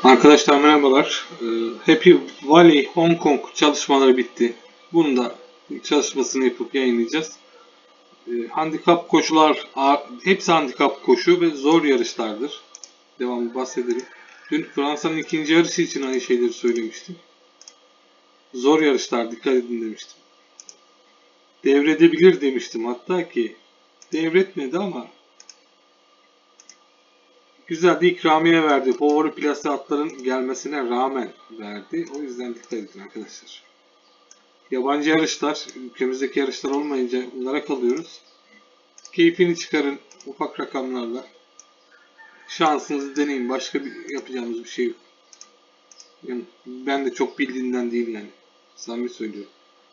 Arkadaşlar merhabalar. Happy Valley Hong Kong çalışmaları bitti. Bunun da çalışmasını yapıp yayınlayacağız. Handikap koşular, hepsi handikap koşu ve zor yarışlardır. Devamlı bahsedelim. Dün Fransa'nın ikinci yarışı için aynı şeyleri söylemiştim. Zor yarışlar, dikkat edin demiştim. Devredebilir demiştim hatta ki devretmedi ama güzel bir ikramiye verdi. Favori plase atların gelmesine rağmen verdi. O yüzden dikkat edin arkadaşlar. Yabancı yarışlar, ülkemizdeki yarışlar olmayınca bunlara kalıyoruz. Keyfini çıkarın ufak rakamlarla. Şansınızı deneyin. Başka yapacağımız bir şey yok. Yani ben de çok bildiğinden değil yani. Samimi söylüyorum.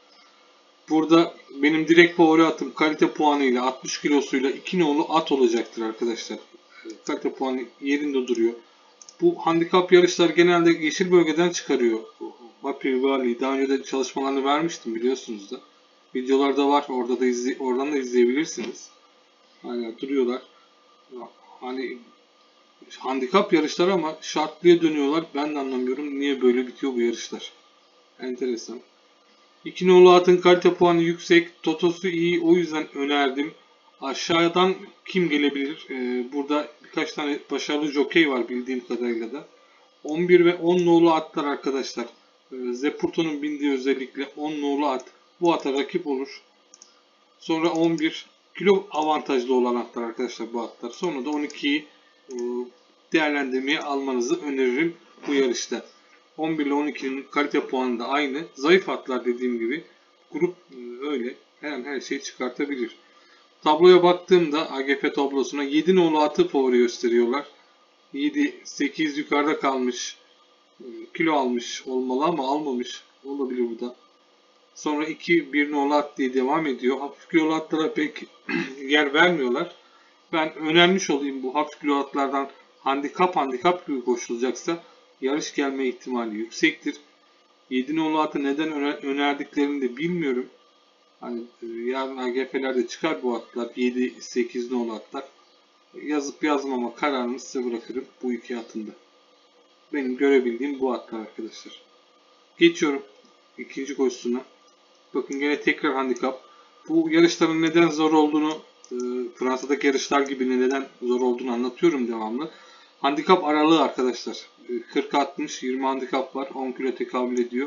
Burada benim direkt favori atım kalite puanıyla 60 kilosuyla 2 nolu at olacaktır arkadaşlar. Kalite puanı yerinde duruyor. Bu handikap yarışlar genelde yeşil bölgeden çıkarıyor. Happy Valley daha önce de çalışmalarını vermiştim biliyorsunuz da. Videolarda var. Orada da oradan da izleyebilirsiniz. Hala duruyorlar. Hani handikap yarışları ama şartlıya dönüyorlar. Ben de anlamıyorum niye böyle bitiyor bu yarışlar. Enteresan. 2 nolu atın kalite puanı yüksek. Totosu iyi. O yüzden önerdim. Aşağıdan kim gelebilir? Burada birkaç tane başarılı jokey var bildiğim kadarıyla da. 11 ve 10 nolu atlar arkadaşlar. Zepurto'nun bindiği özellikle 10 nolu at. Bu ata rakip olur. Sonra 11 kilo avantajlı olan atlar arkadaşlar bu atlar. Sonra da 12'yi değerlendirmeye almanızı öneririm bu yarışta. 11 ile 12'nin kalite puanı da aynı. Zayıf atlar dediğim gibi. Grup öyle. Her şeyi çıkartabilir. Tabloya baktığımda AGF tablosuna 7 nolu atı favori gösteriyorlar. 7, 8 yukarıda kalmış. Kilo almış olmalı ama almamış. Olabilir bu da. Sonra 2, 1 nolu at diye devam ediyor. Hafif kilolu atlara pek yer vermiyorlar. Ben önermiş olayım bu hafif kilolu atlardan handikap gibi koşulacaksa yarış gelme ihtimali yüksektir. 7 nolu atı neden önerdiklerini de bilmiyorum. Hani yarın AGF'lerde çıkar bu atlar. 7, 8 nolu atlar. Yazıp yazmama kararını size bırakırım bu iki atında. Benim görebildiğim bu atlar arkadaşlar. Geçiyorum ikinci koşusuna. Bakın gene tekrar handikap. Bu yarışların neden zor olduğunu Fransa'daki yarışlar gibi neden zor olduğunu anlatıyorum devamlı. Handikap aralığı arkadaşlar. 40-60 20 handikap var. 10 kilo tekabül ediyor.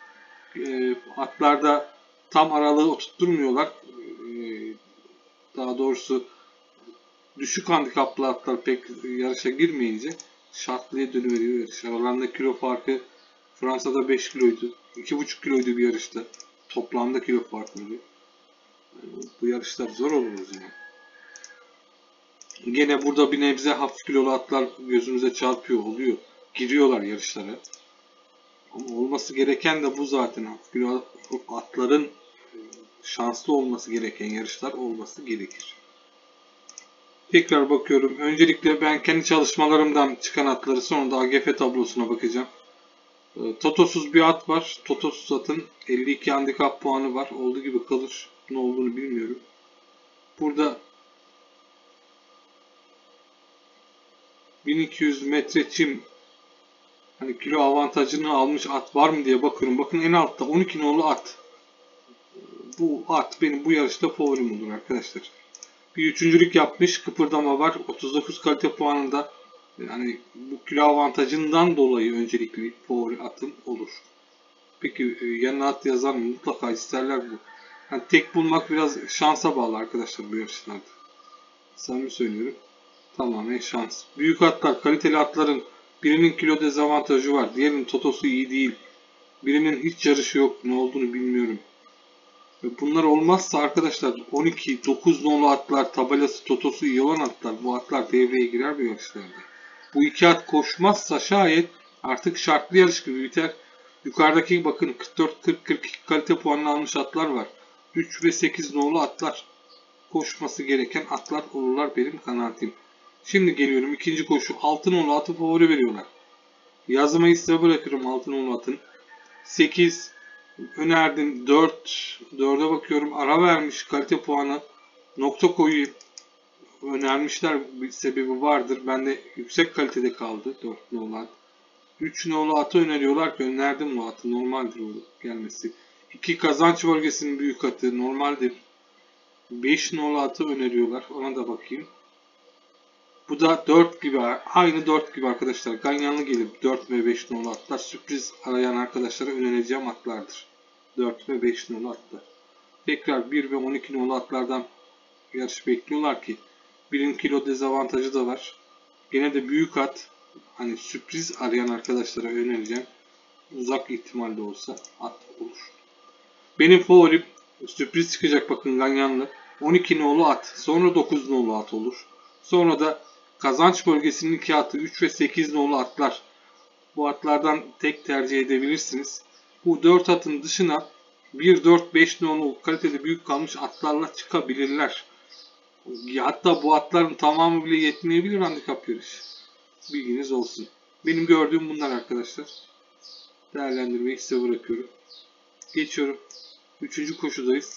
Atlarda tam aralığı oturtturmuyorlar. Daha doğrusu düşük handikaplı atlar pek yarışa girmeyince şartlıya dönüveriyor yarış. Aralarında kilo farkı Fransa'da 5 kiloydu. 2,5 kiloydu bir yarışta. Toplamda kilo farkı oluyor. Yani bu yarışlar zor olur o zaman. Gene burada bir nebze hafif kilolu atlar gözümüze çarpıyor oluyor. Giriyorlar yarışlara. Ama olması gereken de bu zaten. Hafif kilolu atların şanslı olması gereken yarışlar olması gerekir. Tekrar bakıyorum. Öncelikle ben kendi çalışmalarımdan çıkan atları sonra da AGF tablosuna bakacağım. Totosuz bir at var. Totosuz atın 52 handikap puanı var. Olduğu gibi kalır. Ne olduğunu bilmiyorum. Burada 1200 metre çim hani kilo avantajını almış at var mı diye bakıyorum. Bakın en altta 12 nolu at. Bu at benim bu yarışta favorim olur arkadaşlar. Bir üçüncülük yapmış. Kıpırdama var. 39 kalite puanında. Yani bu kilo avantajından dolayı öncelikli favori atım olur. Peki yanına at yazar mı? Mutlaka isterler bu. Yani tek bulmak biraz şansa bağlı arkadaşlar bu yarışlarda. Samimi söylüyorum. Tamamen şans. Büyük atlar, kaliteli atların birinin kilo dezavantajı var. Diğerinin totosu iyi değil. Birinin hiç yarışı yok. Ne olduğunu bilmiyorum. Bunlar olmazsa arkadaşlar 12, 9 nolu atlar, tabelası, totosu iyi olan atlar. Bu atlar devreye girer bu yarışlarda. Bu iki at koşmazsa şayet artık şartlı yarış gibi biter. Yukarıdaki bakın 44, 40, 42 kalite puanını almış atlar var. 3 ve 8 nolu atlar. Koşması gereken atlar olurlar benim kanaatim. Şimdi geliyorum ikinci koşu. 6 nolu atı favori veriyorlar. Yazmayı size bırakırım 6 nolu atın. 8 önerdim. 4'e bakıyorum. Ara vermiş kalite puanı. Nokta koyayım. Önermişler bir sebebi vardır. Ben de yüksek kalitede kaldı 4 nolu at. 3 nolu atı öneriyorlar ki önerdim bu atı. Normaldir o gelmesi. 2 kazanç bölgesinin büyük atı normaldir. 5 nolu atı öneriyorlar. Ona da bakayım. Bu da 4 gibi. Aynı 4 gibi arkadaşlar. Ganyanlı gelir. 4 ve 5 nolu atlar. Sürpriz arayan arkadaşlara önereceğim atlardır. 4 ve 5 nolu atlar. Tekrar 1 ve 12 nolu atlardan yarış bekliyorlar ki. 1'in kilo dezavantajı da var. Gene de büyük at. Hani sürpriz arayan arkadaşlara önereceğim. Uzak ihtimalle olsa at olur. Benim favorim sürpriz çıkacak bakın ganyanlı. 12 nolu at. Sonra 9 nolu at olur. Sonra da kazanç bölgesinin 2 atı 3 ve 8 nolu atlar. Bu atlardan tek tercih edebilirsiniz. Bu 4 atın dışına 1, 4, 5 nolu kaliteli büyük kalmış atlarla çıkabilirler. Hatta bu atların tamamı bile yetmeyebilir handikap yarışı. Bilginiz olsun. Benim gördüğüm bunlar arkadaşlar. Değerlendirmeyi size bırakıyorum. Geçiyorum. 3. koşudayız.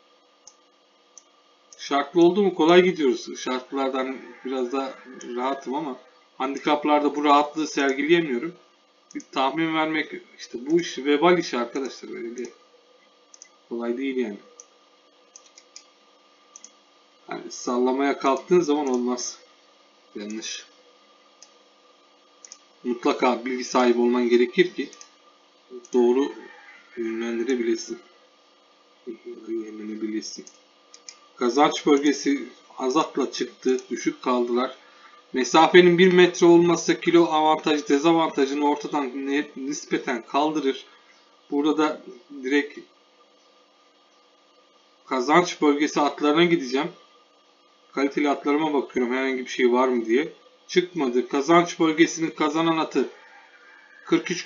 Şartlı oldu mu kolay gidiyoruz. Şartlılardan biraz da rahatım ama handikaplarda bu rahatlığı sergileyemiyorum. Bir tahmin vermek işte bu iş vebal işi arkadaşlar, böyle de kolay değil yani. Yani sallamaya kalktığın zaman olmaz. Yanlış. Mutlaka bilgi sahibi olman gerekir ki doğru yönlendirebilesin. Kazanç bölgesi azatla çıktı. Düşük kaldılar. Mesafenin 1 metre olmazsa kilo avantaj dezavantajını ortadan nispeten kaldırır. Burada da direkt kazanç bölgesi atlarına gideceğim. Kaliteli atlarıma bakıyorum herhangi bir şey var mı diye. Çıkmadı. Kazanç bölgesinin kazanan atı 43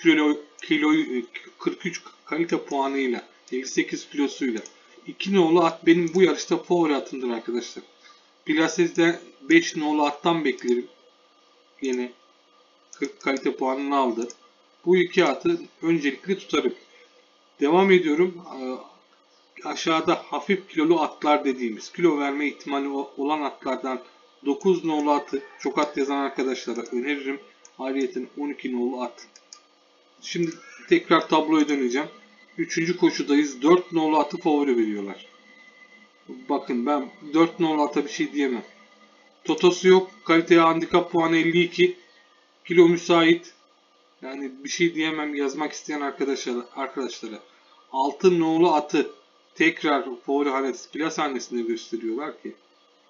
kalite puanıyla 58 kilosuyla 2 nolu at benim bu yarışta favori atımdır arkadaşlar. Plasez'de 5 nolu attan beklerim. Yine 40 kalite puanını aldı. Bu iki atı öncelikli tutarım. Devam ediyorum. Aşağıda hafif kilolu atlar dediğimiz kilo verme ihtimali olan atlardan 9 nolu atı çok at yazan arkadaşlara öneririm. Ayrıca 12 nolu at. Şimdi tekrar tabloya döneceğim. 3. koşudayız. 4 nolu atı favori veriyorlar. Bakın ben 4 nolu ata bir şey diyemem. Totosu yok. Kaliteye handikap puanı 52. Kilo müsait. Yani bir şey diyemem yazmak isteyen arkadaşlara. 6 nolu atı tekrar favori hanesi, plas hanesinde gösteriyorlar ki.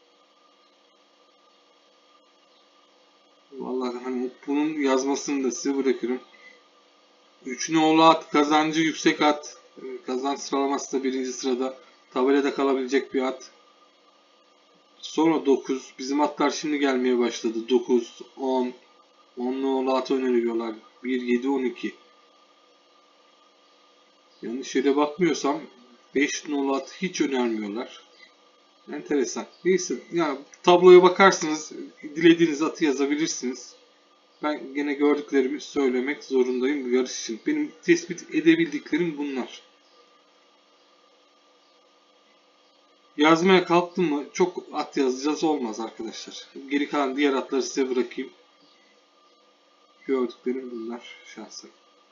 Vallahi hani bunun yazmasını da size bırakırım. 3 nolu at kazancı yüksek at. Kazanç sıralaması da 1. sırada. Tabelada kalabilecek bir at. Sonra 9. Bizim atlar şimdi gelmeye başladı. 9, 10. 10 nolu at öneriyorlar. 1, 7, 12. Yani şöyle bakmıyorsam 5 nolu at hiç önermiyorlar. Enteresan. Neyse. Yani tabloya bakarsınız. Dilediğiniz atı yazabilirsiniz. Ben gene gördüklerimi söylemek zorundayım bu yarış için. Benim tespit edebildiklerim bunlar. Yazmaya kalktım mı çok at yazacağız olmaz arkadaşlar. Geri kalan diğer atları size bırakayım. Gördüklerim bunlar şahsen.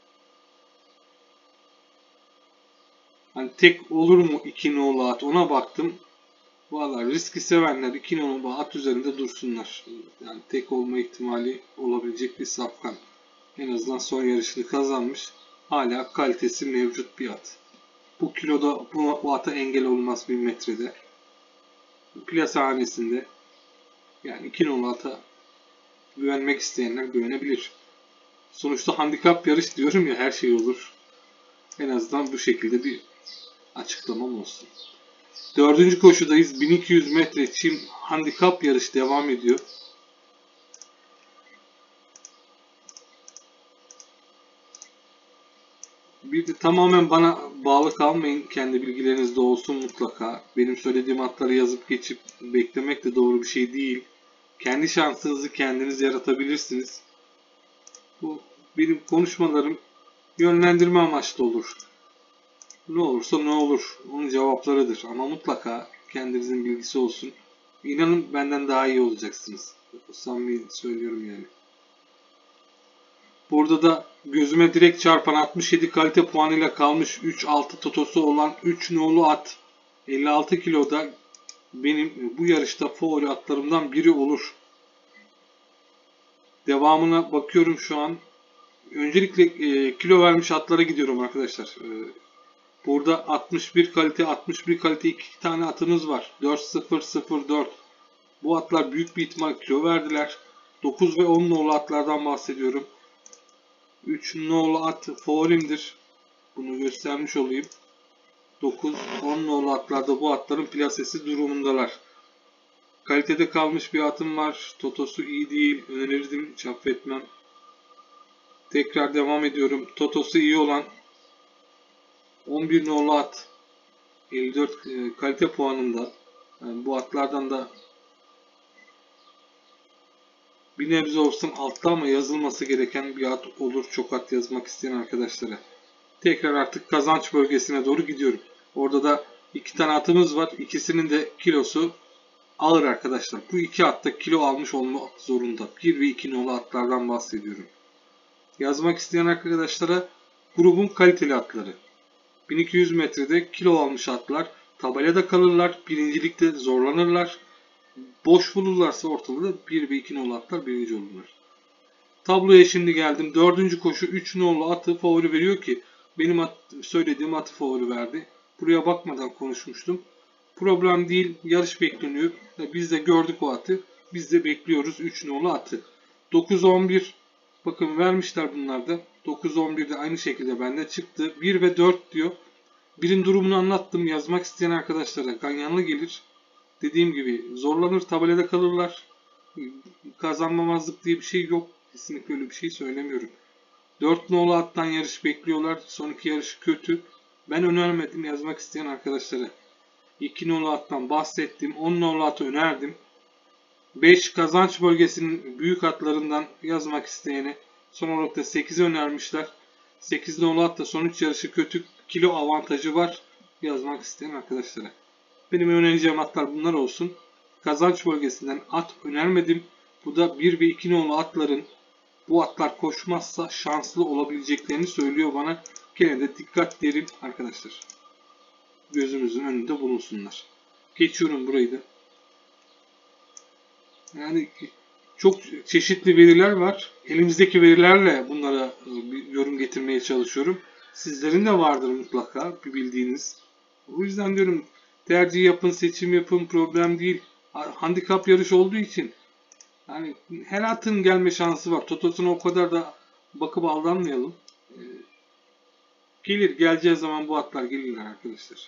Hani tek olur mu 2 nolu at ona baktım. Valla riski sevenler 2 nolu at üzerinde dursunlar. Yani tek olma ihtimali olabilecek bir safkan. En azından son yarışını kazanmış. Hala kalitesi mevcut bir at. Bu kiloda bu ata engel olmaz 1 metrede. Plasa hanesinde yani 2 nolu ata güvenmek isteyenler güvenebilir. Sonuçta handikap yarış diyorum ya, her şey olur. En azından bu şekilde bir açıklamam olsun. 4. koşudayız. 1200 metre çim handikap yarış devam ediyor. Bir de tamamen bana bağlı kalmayın. Kendi bilgilerinizde olsun mutlaka. Benim söylediğim atları yazıp geçip beklemek de doğru bir şey değil. Kendi şansınızı kendiniz yaratabilirsiniz. Bu benim konuşmalarım yönlendirme amaçlı olur. Ne olursa ne olur. Onun cevaplarıdır. Ama mutlaka kendinizin bilgisi olsun. İnanın benden daha iyi olacaksınız. Samimi söylüyorum yani. Burada da gözüme direkt çarpan 67 kalite puanıyla kalmış 3-6 totosu olan 3 nolu at 56 kiloda benim bu yarışta favori atlarımdan biri olur. Devamına bakıyorum şu an. Öncelikle kilo vermiş atlara gidiyorum arkadaşlar. Burada 61 kalite 2 tane atınız var. 4004. Bu atlar büyük bir ihtimal kilo verdiler. 9 ve 10 nolu atlardan bahsediyorum. 3 nolu at favorimdir. Bunu göstermiş olayım. 9-10 nolu atlarda bu atların plasesi durumundalar. Kalitede kalmış bir atım var. Totosu iyi değil. Önerirdim. Çaffetmem. Tekrar devam ediyorum. Totosu iyi olan 11 nolu at 54 kalite puanında. Yani bu atlardan da bir nebze olsun altta ama yazılması gereken bir at olur. Çok at yazmak isteyen arkadaşlara. Tekrar artık kazanç bölgesine doğru gidiyorum. Orada da 2 tane atımız var. İkisinin de kilosu ağır arkadaşlar. Bu iki atta kilo almış olmak zorunda. 1 ve 2 nolu atlardan bahsediyorum. Yazmak isteyen arkadaşlara grubun kaliteli atları. 1200 metrede kilo almış atlar. Tabelada kalırlar. Birincilikte zorlanırlar. Boş bulurlarsa ortada 1 ve 2 nolu atlar birinci olurlar. Tabloya şimdi geldim. 4. koşu 3 nolu atı favori veriyor ki benim söylediğim atı favori verdi. Buraya bakmadan konuşmuştum. Problem değil. Yarış bekleniyor. Biz de gördük o atı. Biz de bekliyoruz 3 nolu atı. 9-11 bakın vermişler bunlar da. 9-11'de aynı şekilde bende çıktı. 1 ve 4 diyor. Birin durumunu anlattım. Yazmak isteyen arkadaşlara ganyanlı gelir. Dediğim gibi zorlanır, tabelada kalırlar. Kazanmamazlık diye bir şey yok. Kesinlikle öyle bir şey söylemiyorum. 4 nolu attan yarış bekliyorlar. Son iki yarış kötü. Ben önermedim yazmak isteyen arkadaşlara. 2 nolu attan bahsettim. 10 nolu atı önerdim. 5 kazanç bölgesinin büyük atlarından yazmak isteyene son olarak da 8'i önermişler. 8 nolu at da son 3 yarışı kötü, kilo avantajı var yazmak isteyen arkadaşlara. Benim önereceğim atlar bunlar olsun. Kazanç bölgesinden at önermedim. Bu da 1 ve 2 nolu atların bu atlar koşmazsa şanslı olabileceklerini söylüyor bana. Gene de dikkat derim arkadaşlar. Gözümüzün önünde bulunsunlar. Geçiyorum burayı da. Yani çok çeşitli veriler var. Elimizdeki verilerle bunlara bir yorum getirmeye çalışıyorum. Sizlerin de vardır mutlaka bir bildiğiniz. O yüzden diyorum tercih yapın, seçim yapın, problem değil. Handikap yarış olduğu için yani her atın gelme şansı var. Totosuna o kadar da bakıp aldanmayalım. Geleceği zaman bu atlar gelirler arkadaşlar.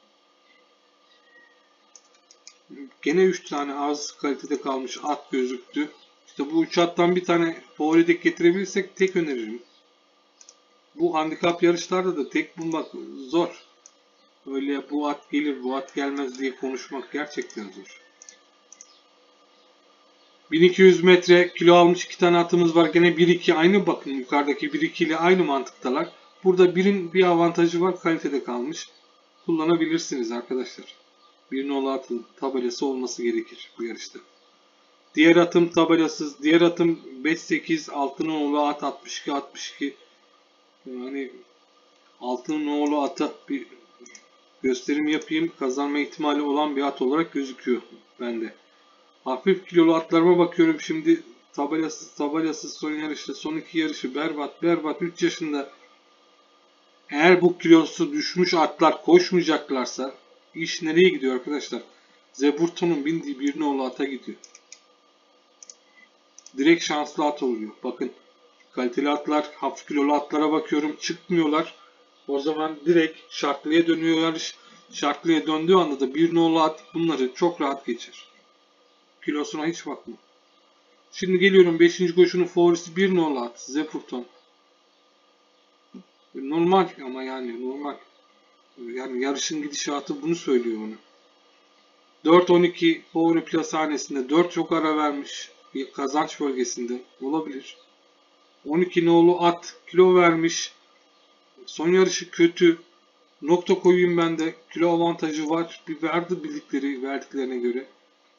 Gene 3 tane az kalitede kalmış at gözüktü. İşte bu 3 attan bir tane favori dek getirebilirsek tek öneririm. Bu handikap yarışlarda da tek bulmak zor. Öyle bu at gelir bu at gelmez diye konuşmak gerçekten zor. 1200 metre kilo almış 2 tane atımız var. Gene 1-2 aynı bakın yukarıdaki 1-2 ile aynı mantıktalar. Burada birin bir avantajı var kalitede kalmış. Kullanabilirsiniz arkadaşlar. Bir nolu atın tabelası olması gerekir bu yarışta. Diğer atım tabelasız. Diğer atım 5-8 altın nolu at 62-62. Yani altın nolu ata bir gösterim yapayım. Kazanma ihtimali olan bir at olarak gözüküyor bende. Hafif kilolu atlarıma bakıyorum şimdi. Tabelasız son yarışta. Son iki yarışı berbat 3 yaşında. Eğer bu kilosu düşmüş atlar koşmayacaklarsa iş nereye gidiyor arkadaşlar? Zeburton'un bindiği bir nolu ata gidiyor. Direkt şanslı at oluyor. Bakın kaliteli atlar, hafif kilolu atlara bakıyorum çıkmıyorlar. O zaman direkt şartlıya dönüyor yarış. Şartlıya döndüğü anda da bir nolu at bunları çok rahat geçer. Kilosuna hiç bakma. Şimdi geliyorum 5. koşunun favorisi bir nolu at. Zeburton. Normal ama yani normal. Yani yarışın gidişatı bunu söylüyor bana. 4-12 favori plashanesinde 4 çok ara vermiş. Bir kazanç bölgesinde olabilir. 12 nolu at kilo vermiş. Son yarışı kötü. Nokta koyayım ben de. Kilo avantajı var. Bir verdi verdiklerine göre.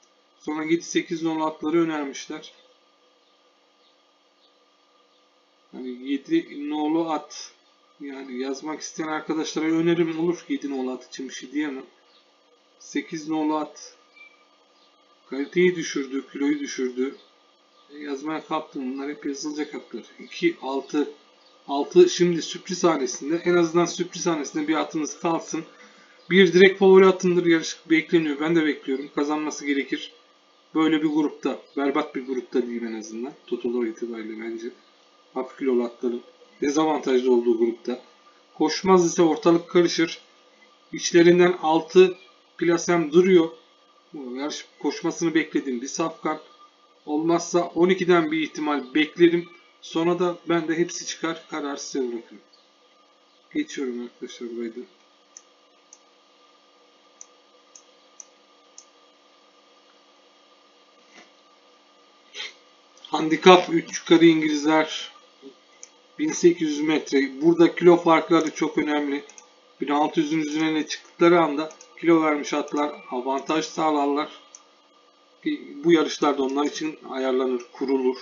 Sonra 7-8 nolu atları önermişler. Hani 7 nolu at, yani yazmak isteyen arkadaşlara önerim olur. 7 nolu at için bir şey diyemem. 8 nolu at kaliteyi düşürdü, kiloyu düşürdü. Yazmaya kalktım. Bunlar hep yazılacak atlar. 2, 6. 6 şimdi sürpriz hanesinde. En azından sürpriz hanesinde bir atınız kalsın. Bir direkt favori atındır. Yarış bekleniyor. Ben de bekliyorum. Kazanması gerekir. Böyle bir grupta. Berbat bir grupta diyeyim en azından. Total itibariyle bence. Hafif kilolu atların dezavantajlı olduğu grupta. Koşmaz ise ortalık karışır. İçlerinden 6 plasem duruyor. Yarış koşmasını beklediğim bir safkan. Olmazsa 12'den bir ihtimal beklerim. Sonra da ben de hepsi çıkar. Karar size bırakıyorum. Geçiyorum arkadaşlar burayı da. Handikap 3 yukarı İngilizler 1800 metre. Burada kilo farkları çok önemli. 1600'ün üzerine çıktıkları anda kilo vermiş atlar avantaj sağlarlar. Bu yarışlarda onlar için ayarlanır, kurulur.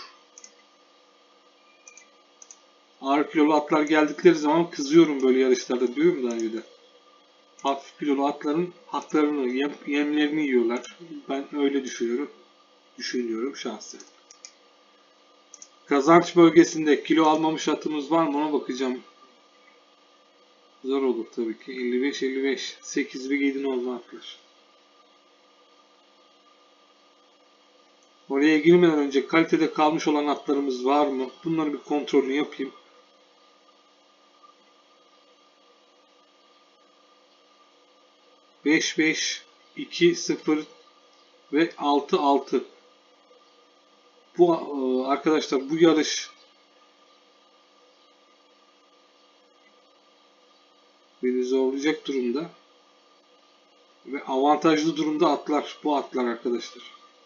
Ağır kilolu atlar geldikleri zaman kızıyorum böyle yarışlarda, diyorum daha önce de. Hafif kilolu atların haklarını, yemlerini yiyorlar. Ben öyle düşünüyorum şahsen. Kazanç bölgesinde kilo almamış atımız var mı ona bakacağım. Zor olur tabii ki. 55-55. 8 ve 7 nolu atlar. Oraya girmeden önce kalitede kalmış olan atlarımız var mı? Bunları bir kontrolünü yapayım. Beş 5, 2 0 ve 6 6. Bu arkadaşlar bu yarış beni zorlayacak durumda ve avantajlı durumda atlar. Bu atlar arkadaşlar.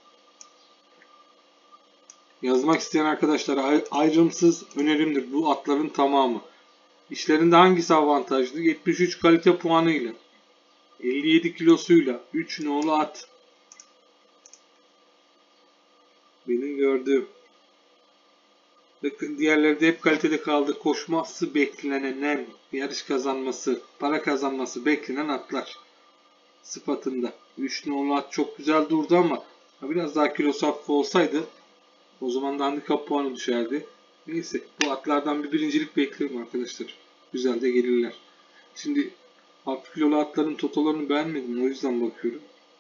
Yazmak isteyen arkadaşlara ayrımsız önerimdir bu atların tamamı. İşlerinde hangisi avantajlı? 73 kalite puanıyla, 57 kilosuyla, 3 nolu at. Benim gördüğüm. Bakın diğerleri de hep kalitede kaldı. Koşması beklenen, yarış kazanması, para kazanması beklenen atlar. Sıfatında. 3 nolu at çok güzel durdu ama biraz daha kilosu hafif olsaydı o zaman da handikap puanı düşerdi. Neyse bu atlardan bir birincilik bekliyorum arkadaşlar. Güzel de gelirler. Şimdi hafif kilolu atların totolarını beğenmedim. O yüzden bakıyorum.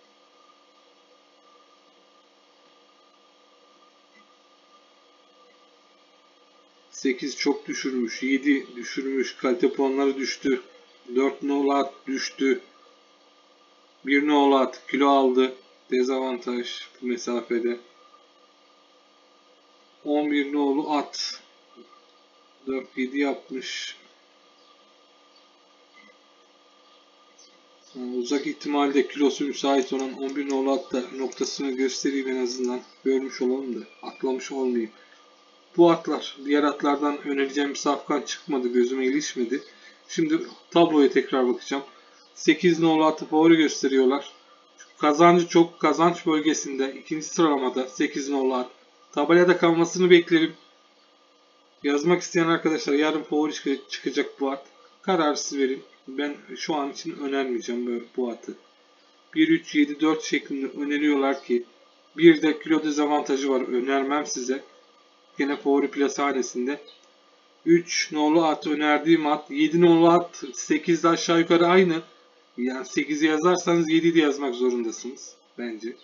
Sekiz çok düşürmüş. 7 düşürmüş. Kalite puanları düştü. 4 nolu at düştü. 1 nolu at kilo aldı. Dezavantaj bu mesafede. 11 nolu at 4-7 yapmış. Yani uzak ihtimalde kilosu müsait olan 11 nolu at da noktasını göstereyim en azından. Görmüş olalım da atlamış olmayayım. Bu atlar diğer atlardan önereceğim bir safkan çıkmadı. Gözüme ilişmedi. Şimdi tabloya tekrar bakacağım. 8 nolu atı favori gösteriyorlar. Kazancı çok. Kazanç bölgesinde ikinci sıralamada 8 nolu at. Tabelada kalmasını beklerim. Yazmak isteyen arkadaşlar yarın favori çıkacak bu at. Kararı siz verin. Ben şu an için önermeyeceğim böyle bu atı. 1-3-7-4 şeklinde öneriyorlar ki bir de kilo dezavantajı var. Önermem size. Gene favori plashanesinde. 3 nolu at önerdiğim at. 7 nolu at 8 aşağı yukarı aynı. Yani 8'i yazarsanız 7'yi de yazmak zorundasınız. Bence.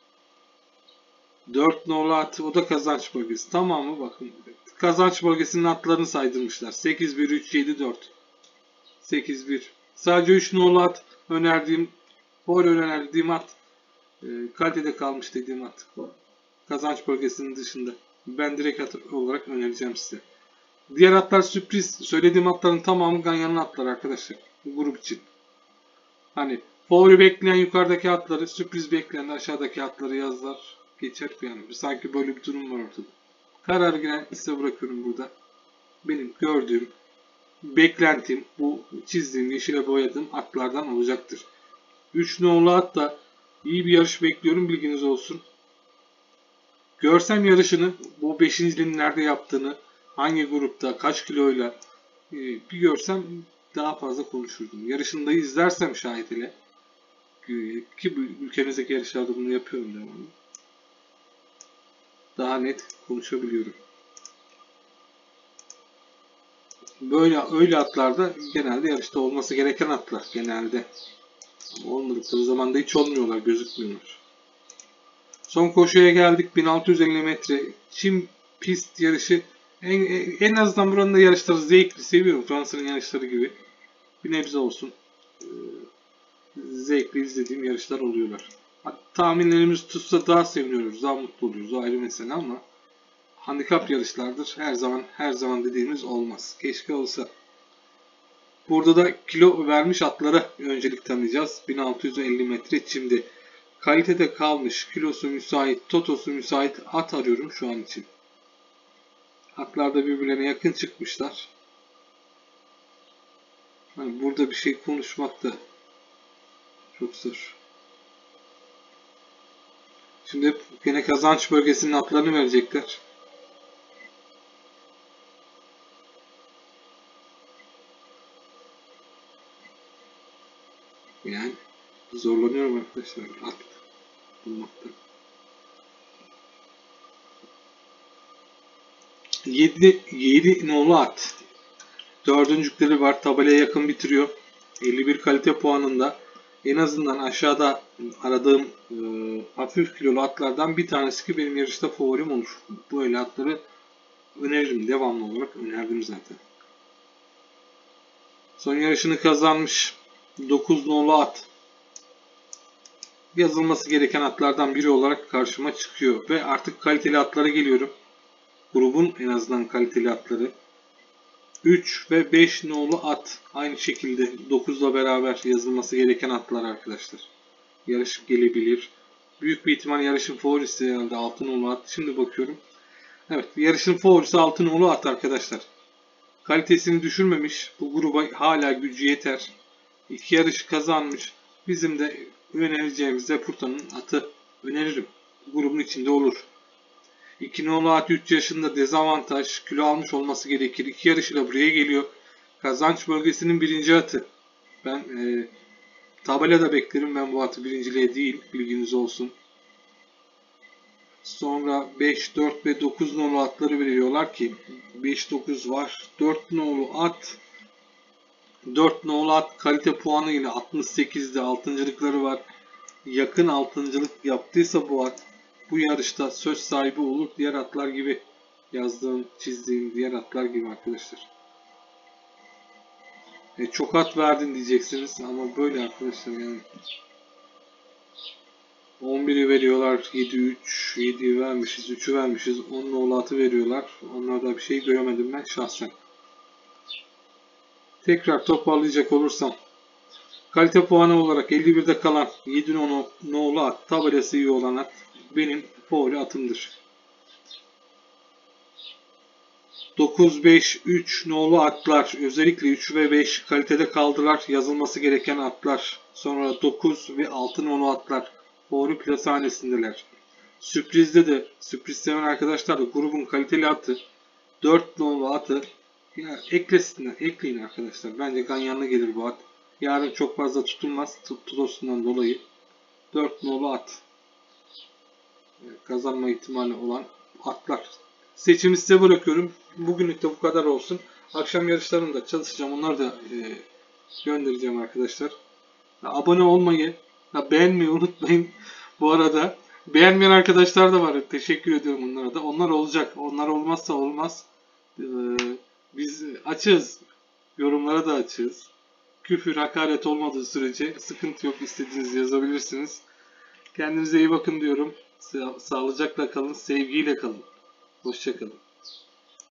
4 nolu at o da kazanç bölgesi. Tamam mı? Bakın. Kazanç bölgesinin atlarını saydırmışlar. 8, 1, 3, 7, 4. 8, 1. Sadece 3 nolu at önerdiğim at. Kalitede kalmış dediğim at. Kazanç bölgesinin dışında. Ben direkt at olarak önereceğim size. Diğer atlar sürpriz. Söylediğim atların tamamı Ganyan'ın atları arkadaşlar. Bu grup için. Hani favori bekleyen yukarıdaki atları, sürpriz bekleyen aşağıdaki atları yazlar. Geçer yani. Sanki böyle bir durum var ortada. Karar giren size bırakıyorum burada. Benim gördüğüm, beklentim bu çizdiğim, yeşile boyadığım atlardan olacaktır. 3 nolu at da iyi bir yarış bekliyorum. Bilginiz olsun. Görsem yarışını, bu 5.'liğin nerede yaptığını, hangi grupta, kaç kiloyla bir görsem daha fazla konuşurdum. Yarışında izlersem şahit ile ki bu ülkemizdeki yarışlarda bunu yapıyorum devamlı. Daha net konuşabiliyorum. Böyle öyle atlarda genelde yarışta olması gereken atlar genelde. Ama olmadıkları zaman da hiç olmuyorlar, gözükmüyorlar. Son koşuya geldik. 1650 metre çim pist yarışı. En azından buranın da yarışları zevkli. Seviyorum Fransa'nın yarışları gibi. Bir nebze olsun. Zevkli izlediğim yarışlar oluyorlar. Tahminlerimiz tutsa daha seviniyoruz. Daha mutlu oluyoruz. O ayrı mesele ama handikap yarışlardır. Her zaman dediğimiz olmaz. Keşke olsa. Burada da kilo vermiş atlara öncelik tanıyacağız. 1650 metre çimde. Kalitede kalmış, kilosu müsait, totosu müsait at arıyorum şu an için. Atlar da birbirlerine yakın çıkmışlar. Hani burada bir şey konuşmak da çok zor. Şimdi yine kazanç bölgesinin atlarını verecekler. Yani zorlanıyorum arkadaşlar at bulmakta. 7 nolu at. Dördüncükleri var. Tabelaya yakın bitiriyor. 51 kalite puanında. En azından aşağıda aradığım hafif kilolu atlardan bir tanesi ki benim yarışta favorim olur. Böyle atları öneririm. Devamlı olarak önerdim zaten. Son yarışını kazanmış 9 nolu at. Yazılması gereken atlardan biri olarak karşıma çıkıyor. Ve artık kaliteli atlara geliyorum. Grubun en azından kaliteli atları. 3 ve 5 nolu at. Aynı şekilde 9'la beraber yazılması gereken atlar arkadaşlar. Yarış gelebilir. Büyük bir ihtimal yarışın favorisi herhalde 6 nolu at. Şimdi bakıyorum. Evet, yarışın favorisi 6 nolu at arkadaşlar. Kalitesini düşürmemiş. Bu gruba hala gücü yeter. 2 yarış kazanmış. Bizim de önereceğimiz Depurta'nın atı öneririm. Grubun içinde olur. 2 nolu at 3 yaşında dezavantaj. Kilo almış olması gerekir. 2 yarışıyla buraya geliyor. Kazanç bölgesinin birinci atı. Ben tabelada beklerim. Ben bu atı birinciliğe değil. Bilginiz olsun. Sonra 5, 4 ve 9 nolu atları veriyorlar ki 5, 9 var. 4 nolu at 4 nolu at kalite puanı ile 68'de 6.lıkları var. Yakın 6.lık yaptıysa bu at bu yarışta söz sahibi olur. Diğer atlar gibi yazdığım, çizdiğim diğer atlar gibi arkadaşlar. Çok at verdin diyeceksiniz ama böyle arkadaşlar yani. 11'i veriyorlar, 7, 3, 7'yi vermişiz, 3'ü vermişiz, 10 nolu atı veriyorlar. Onlarda bir şey göremedim ben şahsen. Tekrar toparlayacak olursam. Kalite puanı olarak 51'de kalan 7 nolu at, tabelası iyi olan at benim favori atımdır. 9, 5, 3 nolu atlar, özellikle 3 ve 5 kalitede kaldılar, yazılması gereken atlar. Sonra 9 ve 6 nolu atlar favori plasanesindeler. Sürprizde de, sürpriz seven arkadaşlar da grubun kaliteli atı, 4 nolu atı ya ekleyin arkadaşlar. Bence ganyanlı gelir bu at. Yarın çok fazla tutulmaz tutosundan dolayı. 4 nolu at. Kazanma ihtimali olan atlar. Seçimi size bırakıyorum. Bugünlük de bu kadar olsun. Akşam yarışlarında çalışacağım. Onları da göndereceğim arkadaşlar. Abone olmayı, beğenmeyi unutmayın. Bu arada beğenmeyen arkadaşlar da var. Teşekkür ediyorum onlara da. Onlar olacak. Onlar olmazsa olmaz. Biz açığız. Yorumlara da açığız. Küfür, hakaret olmadığı sürece sıkıntı yok. İstediğinizi yazabilirsiniz. Kendinize iyi bakın diyorum. Sağlıcakla kalın, sevgiyle kalın. Hoşça kalın.